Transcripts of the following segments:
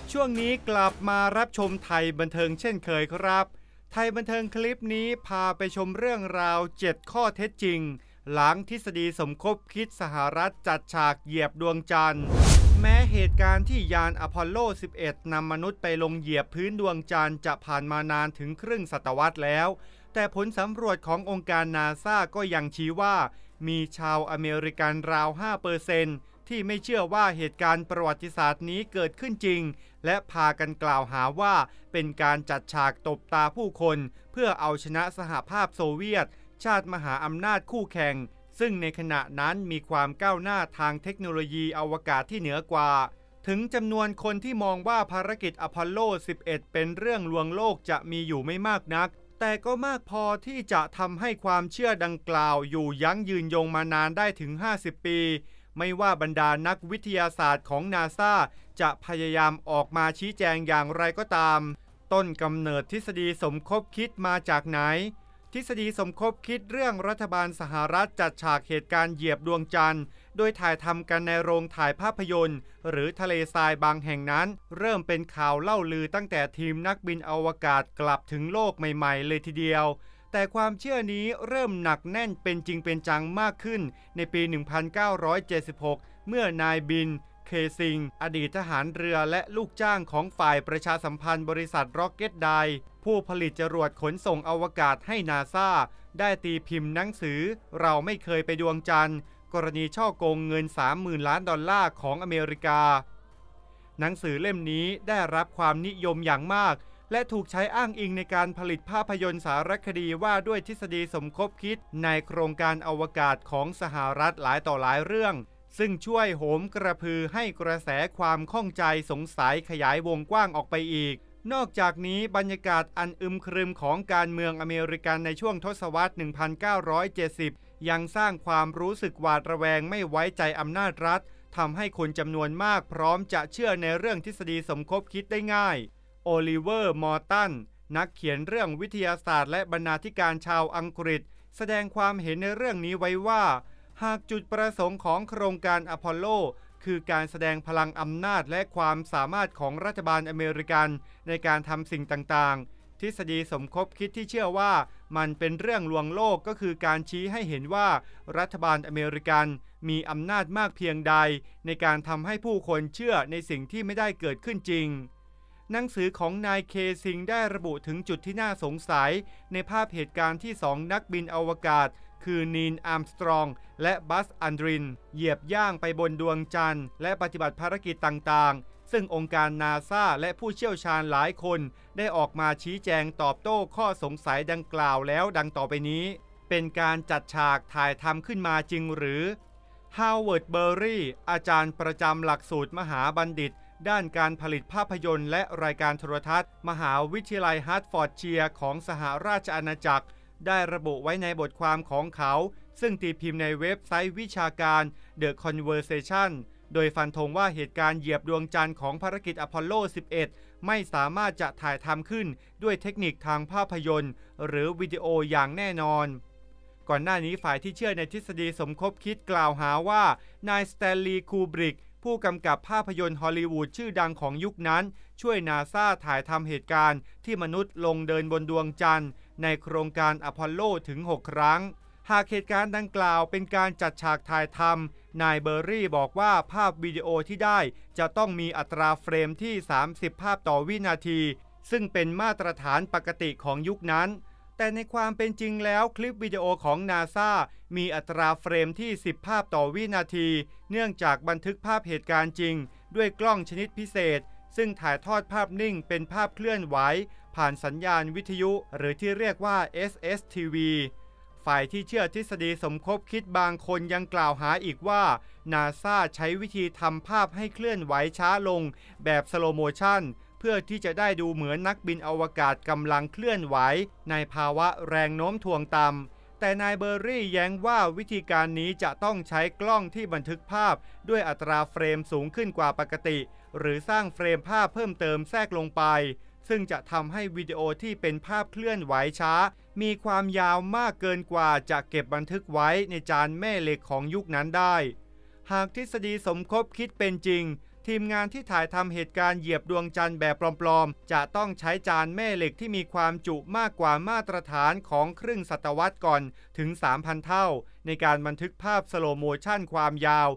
ช่วงนี้กลับมารับชมไทยบันเทิงเช่นเคยครับไทยบันเทิงคลิปนี้พาไปชมเรื่องราว7ข้อเท็จจริงหลังทฤษฎีสมคบคิดสหรัฐจัดฉากเหยียบดวงจันทร์แม้เหตุการณ์ที่ยานอพอลโล 11 นำมนุษย์ไปลงเหยียบพื้นดวงจันทร์จะผ่านมานานถึงครึ่งศตวรรษแล้วแต่ผลสำรวจขององค์การนาซาก็ยังชี้ว่ามีชาวอเมริกันราว 5%ที่ไม่เชื่อว่าเหตุการณ์ประวัติศาสตร์นี้เกิดขึ้นจริงและพากันกล่าวหาว่าเป็นการจัดฉากตบตาผู้คนเพื่อเอาชนะสหภาพโซเวียตชาติมหาอำนาจคู่แข่งซึ่งในขณะนั้นมีความก้าวหน้าทางเทคโนโลยีอวกาศที่เหนือกว่าถึงจำนวนคนที่มองว่าภารกิจอพอลโล 11 เป็นเรื่องลวงโลกจะมีอยู่ไม่มากนักแต่ก็มากพอที่จะทำให้ความเชื่อดังกล่าวอยู่ยั้งยืนยงมานานได้ถึง 50 ปีไม่ว่าบรรดานักวิทยาศาสตร์ของนาซาจะพยายามออกมาชี้แจงอย่างไรก็ตามต้นกำเนิดทฤษฎีสมคบคิดมาจากไหนทฤษฎีสมคบคิดเรื่องรัฐบาลสหรัฐจัดฉากเหตุการณ์เหยียบดวงจันทร์โดยถ่ายทำกันในโรงถ่ายภาพยนตร์หรือทะเลทรายบางแห่งนั้นเริ่มเป็นข่าวเล่าลือตั้งแต่ทีมนักบินอวกาศกลับถึงโลกใหม่ๆเลยทีเดียวแต่ความเชื่อนี้เริ่มหนักแน่นเป็นจริงเป็นจังมากขึ้นในปี 1976 เมื่อนายบินเคซิงอดีตทหารเรือและลูกจ้างของฝ่ายประชาสัมพันธ์บริษัทร็อกเก็ตไดผู้ผลิตจรวดขนส่งอวกาศให้นาซาได้ตีพิมพ์หนังสือเราไม่เคยไปดวงจันทร์กรณีช่อโกงเงิน 30,000 ล้านดอลลาร์ของอเมริกาหนังสือเล่มนี้ได้รับความนิยมอย่างมากและถูกใช้อ้างอิงในการผลิตภาพยนตร์สารคดีว่าด้วยทฤษฎีสมคบคิดในโครงการอวกาศของสหรัฐหลายต่อหลายเรื่องซึ่งช่วยโหมกระพือให้กระแสความข้องใจสงสัยขยายวงกว้างออกไปอีกนอกจากนี้บรรยากาศอันอึมครึมของการเมืองอเมริกันในช่วงทศวรรษ 1970 ยังสร้างความรู้สึกหวาดระแวงไม่ไว้ใจอำนาจรัฐทำให้คนจำนวนมากพร้อมจะเชื่อในเรื่องทฤษฎีสมคบคิดได้ง่ายโอลิเวอร์ มอร์ตันนักเขียนเรื่องวิทยาศาสตร์และบรรณาธิการชาวอังกฤษแสดงความเห็นในเรื่องนี้ไว้ว่าหากจุดประสงค์ของโครงการอพอลโลคือการแสดงพลังอำนาจและความสามารถของรัฐบาลอเมริกันในการทำสิ่งต่างๆทฤษฎีสมคบคิดที่เชื่อว่ามันเป็นเรื่องลวงโลกก็คือการชี้ให้เห็นว่ารัฐบาลอเมริกันมีอำนาจมากเพียงใดในการทำให้ผู้คนเชื่อในสิ่งที่ไม่ได้เกิดขึ้นจริงหนังสือของนายเคซิงได้ระบุถึงจุดที่น่าสงสัยในภาพเหตุการณ์ที่2นักบินอวกาศคือนีล อาร์มสตรองและบัส อัลดรินเหยียบย่างไปบนดวงจันทร์และปฏิบัติภารกิจต่างๆซึ่งองค์การนาซาและผู้เชี่ยวชาญหลายคนได้ออกมาชี้แจงตอบโต้ข้อสงสัยดังกล่าวแล้วดังต่อไปนี้เป็นการจัดฉากถ่ายทำขึ้นมาจริงหรือฮาวเวิร์ด เบอร์รี่อาจารย์ประจำหลักสูตรมหาบัณฑิตด้านการผลิตภาพยนตร์และรายการโทรทัศน์มหาวิทยาลัยฮาร์ทฟอร์ดเชียร์ของสหราชอาณาจักรได้ระบุไว้ในบทความของเขาซึ่งตีพิมพ์ในเว็บไซต์วิชาการ The Conversation โดยฟันธงว่าเหตุการณ์เหยียบดวงจันทร์ของภารกิจอพอลโล 11 ไม่สามารถจะถ่ายทำขึ้นด้วยเทคนิคทางภาพยนตร์หรือวิดีโออย่างแน่นอนก่อนหน้านี้ฝ่ายที่เชื่อในทฤษฎีสมคบคิดกล่าวหาว่านายสแตนลีย์ คูบริกผู้กำกับภาพยนตร์ฮอลลีวูดชื่อดังของยุคนั้นช่วยนาซาถ่ายทำเหตุการณ์ที่มนุษย์ลงเดินบนดวงจันทร์ในโครงการอพอลโลถึง 6 ครั้งหากเหตุการณ์ดังกล่าวเป็นการจัดฉากถ่ายทำนายเบอร์รี่บอกว่าภาพวิดีโอที่ได้จะต้องมีอัตราเฟรมที่ 30 ภาพต่อวินาทีซึ่งเป็นมาตรฐานปกติของยุคนั้นแต่ในความเป็นจริงแล้วคลิปวิดีโอของนาซามีอัตราเฟรมที่ 10 ภาพต่อวินาทีเนื่องจากบันทึกภาพเหตุการณ์จริงด้วยกล้องชนิดพิเศษซึ่งถ่ายทอดภาพนิ่งเป็นภาพเคลื่อนไหวผ่านสัญญาณวิทยุหรือที่เรียกว่า SSTV ฝ่ายที่เชื่อทฤษฎีสมคบคิดบางคนยังกล่าวหาอีกว่านาซาใช้วิธีทำภาพให้เคลื่อนไหวช้าลงแบบสโลโมชั่นเพื่อที่จะได้ดูเหมือนนักบินอวกาศกำลังเคลื่อนไหวในภาวะแรงโน้มถ่วงต่ำแต่นายเบอร์รี่แย้งว่าวิธีการนี้จะต้องใช้กล้องที่บันทึกภาพด้วยอัตราเฟรมสูงขึ้นกว่าปกติหรือสร้างเฟรมภาพเพิ่มเติมแทรกลงไปซึ่งจะทำให้วิดีโอที่เป็นภาพเคลื่อนไหวช้ามีความยาวมากเกินกว่าจะเก็บบันทึกไว้ในจานแม่เหล็กของยุคนั้นได้หากทฤษฎีสมคบคิดเป็นจริงททีมงานที่ถ่ายทำเหตุการณ์เหยียบดวงจันทร์แบบปลอมๆจะต้องใช้จานแม่เหล็กที่มีความจุมากกว่ามาตรฐานของครึ่งศตวรรษก่อนถึง 3,000 เท่าในการบันทึกภาพสโลว์โมชั่นความยาว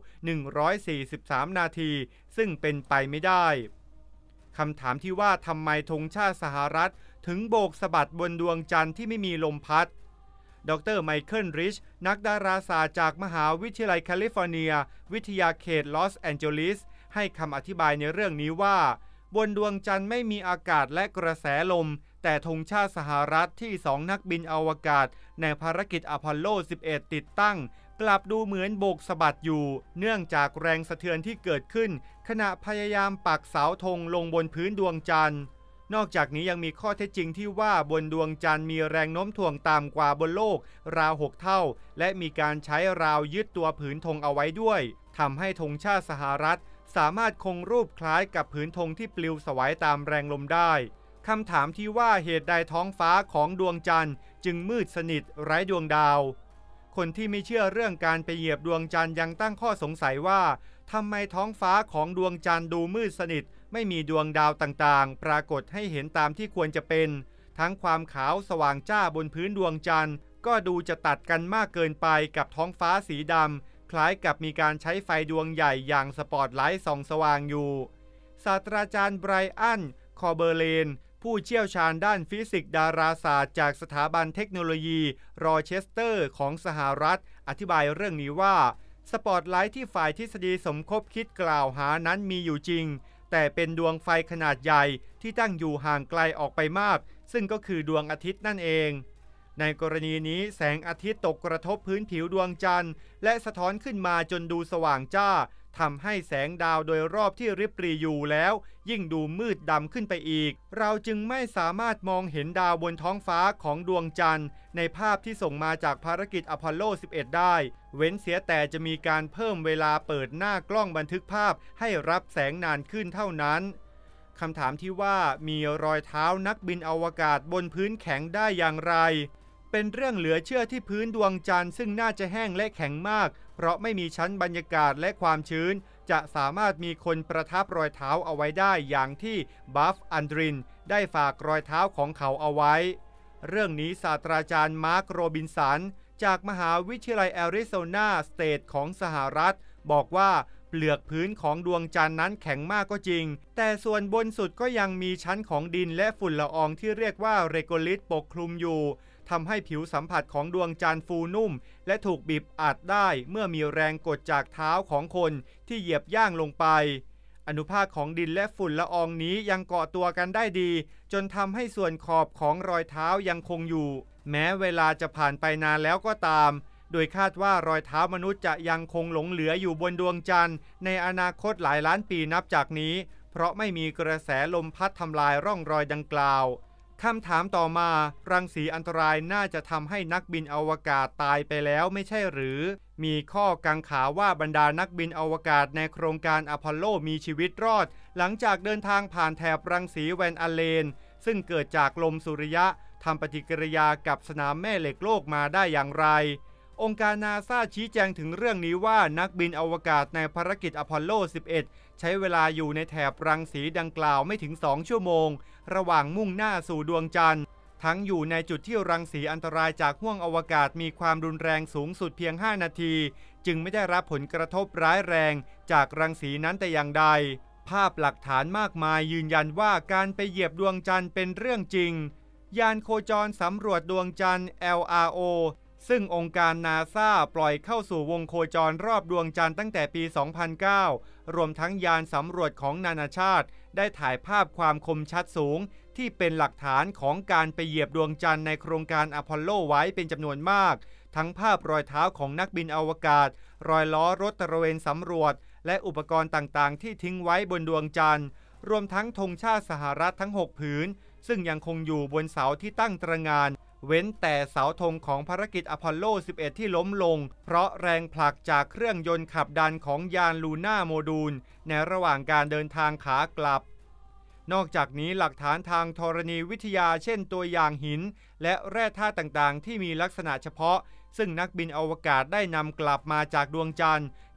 143นาทีซึ่งเป็นไปไม่ได้คำถามที่ว่าทำไมธงชาติสหรัฐถึงโบกสะบัดบนดวงจันทร์ที่ไม่มีลมพัดดร.ไมเคิลริชนักดาราศาสตร์จากมหาวิทยาลัยแคลิฟอร์เนียวิทยาเขตลอสแอนเจลิสให้คำอธิบายในเรื่องนี้ว่าบนดวงจันทร์ไม่มีอากาศและกระแสลมแต่ธงชาติสหรัฐที่2นักบินอวกาศในภารกิจอพอลโล 11 ติดตั้งกลับดูเหมือนโบกสะบัดอยู่เนื่องจากแรงสะเทือนที่เกิดขึ้นขณะพยายามปักเสาธงลงบนพื้นดวงจันทร์นอกจากนี้ยังมีข้อเท็จจริงที่ว่าบนดวงจันทร์มีแรงโน้มถ่วงต่ำกว่าบนโลกราว6เท่าและมีการใช้ราวยึดตัวผืนธงเอาไว้ด้วยทำให้ธงชาติสหรัฐสามารถคงรูปคล้ายกับผืนธงที่ปลิวสวายตามแรงลมได้คำถามที่ว่าเหตุใดท้องฟ้าของดวงจันทร์จึงมืดสนิทไร้ดวงดาวคนที่ไม่เชื่อเรื่องการไปเหยียบดวงจันทร์ยังตั้งข้อสงสัยว่าทำไมท้องฟ้าของดวงจันทร์ดูมืดสนิทไม่มีดวงดาวต่างๆปรากฏให้เห็นตามที่ควรจะเป็นทั้งความขาวสว่างจ้าบนพื้นดวงจันทร์ก็ดูจะตัดกันมากเกินไปกับท้องฟ้าสีดำคล้ายกับมีการใช้ไฟดวงใหญ่อย่างสปอตไลท์ส่องสว่างอยู่ศาสตราจารย์ไบรอันคอเบอร์เลนผู้เชี่ยวชาญด้านฟิสิกส์ดาราศาสตร์จากสถาบันเทคโนโลยีโรเชสเตอร์ของสหรัฐอธิบายเรื่องนี้ว่าสปอตไลท์ที่ฝ่ายทฤษฎีสมคบคิดกล่าวหานั้นมีอยู่จริงแต่เป็นดวงไฟขนาดใหญ่ที่ตั้งอยู่ห่างไกลออกไปมากซึ่งก็คือดวงอาทิตย์นั่นเองในกรณีนี้แสงอาทิตย์ตกกระทบพื้นผิวดวงจันทร์และสะท้อนขึ้นมาจนดูสว่างจ้าทำให้แสงดาวโดยรอบที่ริบหรี่อยู่แล้วยิ่งดูมืดดำขึ้นไปอีกเราจึงไม่สามารถมองเห็นดาวบนท้องฟ้าของดวงจันทร์ในภาพที่ส่งมาจากภารกิจอพอลโล 11 ได้เว้นเสียแต่จะมีการเพิ่มเวลาเปิดหน้ากล้องบันทึกภาพให้รับแสงนานขึ้นเท่านั้นคำถามที่ว่ามีรอยเท้านักบินอวกาศบนพื้นแข็งได้อย่างไรเป็นเรื่องเหลือเชื่อที่พื้นดวงจันทร์ซึ่งน่าจะแห้งและแข็งมากเพราะไม่มีชั้นบรรยากาศและความชื้นจะสามารถมีคนประทับรอยเท้าเอาไว้ได้อย่างที่บัฟอันดรินได้ฝากรอยเท้าของเขาเอาไว้เรื่องนี้ศาสตราจารย์มาร์คโรบินสันจากมหาวิทยาลัยแอริโซนาสเตทของสหรัฐบอกว่าเปลือกพื้นของดวงจันทร์นั้นแข็งมากก็จริงแต่ส่วนบนสุดก็ยังมีชั้นของดินและฝุ่นละอองที่เรียกว่าเรโกลิตปกคลุมอยู่ทำให้ผิวสัมผัสของดวงจันทร์ฟูนุ่มและถูกบีบอัดได้เมื่อมีแรงกดจากเท้าของคนที่เหยียบย่างลงไปอนุภาคของดินและฝุ่นละอองนี้ยังเกาะตัวกันได้ดีจนทำให้ส่วนขอบของรอยเท้ายังคงอยู่แม้เวลาจะผ่านไปนานแล้วก็ตามโดยคาดว่ารอยเท้ามนุษย์จะยังคงหลงเหลืออยู่บนดวงจันทร์ในอนาคตหลายล้านปีนับจากนี้เพราะไม่มีกระแสลมพัดทำลายร่องรอยดังกล่าวคำถามต่อมารังสีอันตรายน่าจะทำให้นักบินอวกาศตายไปแล้วไม่ใช่หรือมีข้อกังขาว่าบรรดานักบินอวกาศในโครงการอพอลโลมีชีวิตรอดหลังจากเดินทางผ่านแถบรังสีแวนอัลเลนซึ่งเกิดจากลมสุริยะทำปฏิกิริยากับสนามแม่เหล็กโลกมาได้อย่างไรองค์การนาซาชี้แจงถึงเรื่องนี้ว่านักบินอวกาศในภารกิจอพอลโล 11 ใช้เวลาอยู่ในแถบรังสีดังกล่าวไม่ถึง2ชั่วโมงระหว่างมุ่งหน้าสู่ดวงจันทร์ทั้งอยู่ในจุดที่รังสีอันตรายจากห้วงอวกาศมีความรุนแรงสูงสุดเพียง5นาทีจึงไม่ได้รับผลกระทบร้ายแรงจากรังสีนั้นแต่อย่างใดภาพหลักฐานมากมายยืนยันว่าการไปเหยียบดวงจันทร์เป็นเรื่องจริงยานโคจรสำรวจดวงจันทร์ LRO ซึ่งองค์การนาซาปล่อยเข้าสู่วงโคจรรอบดวงจันทร์ตั้งแต่ปี 2009 รวมทั้งยานสำรวจของนานาชาติได้ถ่ายภาพความคมชัดสูงที่เป็นหลักฐานของการไปเหยียบดวงจันทร์ในโครงการอพอลโลไว้เป็นจำนวนมากทั้งภาพรอยเท้าของนักบินอวกาศรอยล้อรถตระเวนสำรวจและอุปกรณ์ต่างๆที่ทิ้งไว้บนดวงจันทร์รวมทั้งธงชาติสหรัฐทั้ง6ผืนซึ่งยังคงอยู่บนเสาที่ตั้งตระหง่านเว้นแต่เสาธงของภารกิจอพอลโล 11 ที่ล้มลงเพราะแรงผลักจากเครื่องยนต์ขับดันของยานลูน่าโมดูลในระหว่างการเดินทางขากลับนอกจากนี้หลักฐานทางธรณีวิทยาเช่นตัวอย่างหินและแร่ธาตุต่างๆที่มีลักษณะเฉพาะซึ่งนักบินอวกาศได้นำกลับมาจากดวงจันทร์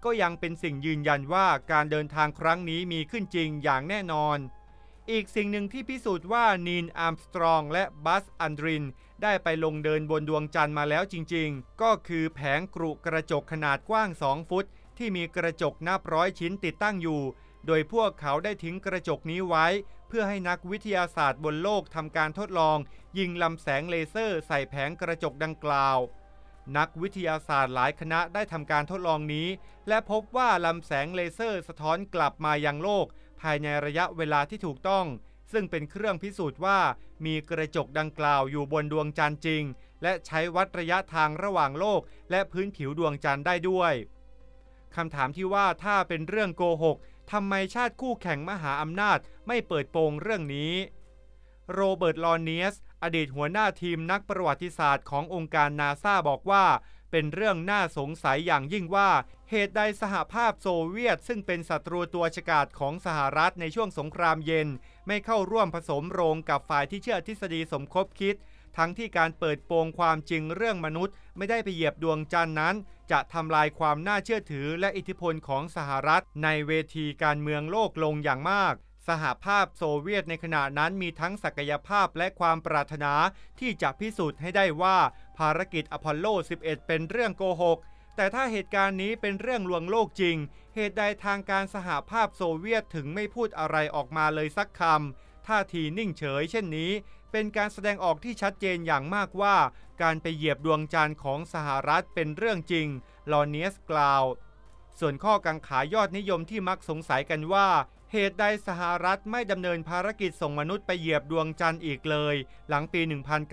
ก็ยังเป็นสิ่งยืนยันว่าการเดินทางครั้งนี้มีขึ้นจริงอย่างแน่นอนอีกสิ่งหนึ่งที่พิสูจน์ว่านีล อาร์มสตรองและบัซ อัลดรินได้ไปลงเดินบนดวงจันทร์มาแล้วจริงๆก็คือแผงกรุกระจกขนาดกว้าง2 ฟุตที่มีกระจกนับร้อยชิ้นติดตั้งอยู่โดยพวกเขาได้ทิ้งกระจกนี้ไว้เพื่อให้นักวิทยาศาสตร์บนโลกทำการทดลองยิงลำแสงเลเซอร์ใส่แผงกระจกดังกล่าวนักวิทยาศาสตร์หลายคณะได้ทำการทดลองนี้และพบว่าลำแสงเลเซอร์สะท้อนกลับมายังโลกภายในระยะเวลาที่ถูกต้องซึ่งเป็นเครื่องพิสูจน์ว่ามีกระจกดังกล่าวอยู่บนดวงจันทร์จริงและใช้วัดระยะทางระหว่างโลกและพื้นผิวดวงจันทร์ได้ด้วยคำถามที่ว่าถ้าเป็นเรื่องโกหกทำไมชาติคู่แข่งมหาอำนาจไม่เปิดโปงเรื่องนี้โรเบิร์ต ลอเนียสอดีตหัวหน้าทีมนักประวัติศาสตร์ขององค์การนาซาบอกว่าเป็นเรื่องน่าสงสัยอย่างยิ่งว่าเหตุใดสหภาพโซเวียตซึ่งเป็นศัตรูตัวฉกาจของสหรัฐในช่วงสงครามเย็นไม่เข้าร่วมผสมโรงกับฝ่ายที่เชื่อทฤษฎีสมคบคิดทั้งที่การเปิดโปงความจริงเรื่องมนุษย์ไม่ได้ไปเหยียบดวงจันทร์นั้นจะทำลายความน่าเชื่อถือและอิทธิพลของสหรัฐในเวทีการเมืองโลกลงอย่างมากสหภาพโซเวียตในขณะนั้นมีทั้งศักยภาพและความปรารถนาที่จะพิสูจน์ให้ได้ว่าภารกิจอพอลโล 11 เป็นเรื่องโกหกแต่ถ้าเหตุการณ์นี้เป็นเรื่องลวงโลกจริงเหตุใดทางการสหภาพโซเวียตถึงไม่พูดอะไรออกมาเลยสักคำท่าทีนิ่งเฉยเช่นนี้เป็นการแสดงออกที่ชัดเจนอย่างมากว่าการไปเหยียบดวงจันทร์ของสหรัฐเป็นเรื่องจริงลอเนียสกล่าวส่วนข้อกังขายอดนิยมที่มักสงสัยกันว่าเหตุใดสหรัฐไม่ดำเนินภารกิจส่งมนุษย์ไปเหยียบดวงจันทร์อีกเลยหลังปี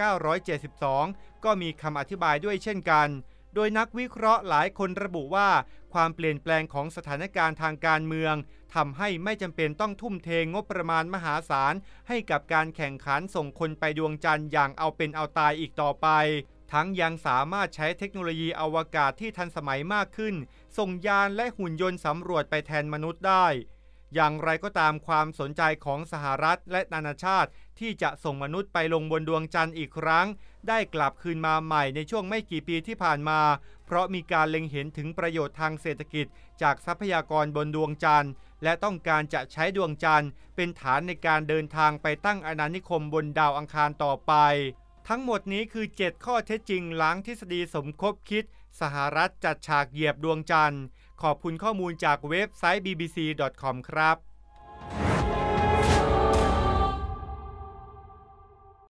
1972 ก็มีคำอธิบายด้วยเช่นกันโดยนักวิเคราะห์หลายคนระบุว่าความเปลี่ยนแปลงของสถานการณ์ทางการเมืองทำให้ไม่จำเป็นต้องทุ่มเทงบประมาณมหาศาลให้กับการแข่งขันส่งคนไปดวงจันทร์อย่างเอาเป็นเอาตายอีกต่อไปทั้งยังสามารถใช้เทคโนโลยีอวกาศที่ทันสมัยมากขึ้นส่งยานและหุ่นยนต์สำรวจไปแทนมนุษย์ได้อย่างไรก็ตามความสนใจของสหรัฐและนานาชาติที่จะส่งมนุษย์ไปลงบนดวงจันทร์อีกครั้งได้กลับคืนมาใหม่ในช่วงไม่กี่ปีที่ผ่านมาเพราะมีการเล็งเห็นถึงประโยชน์ทางเศรษฐกิจจากทรัพยากรบนดวงจันทร์และต้องการจะใช้ดวงจันทร์เป็นฐานในการเดินทางไปตั้งอาณานิคมบนดาวอังคารต่อไปทั้งหมดนี้คือ7ข้อเท็จจริงหลังทฤษฎีสมคบคิดสหรัฐจัดฉากเหยียบดวงจันทร์ขอบคุณข้อมูลจากเว็บไซต์ bbc.com ครับ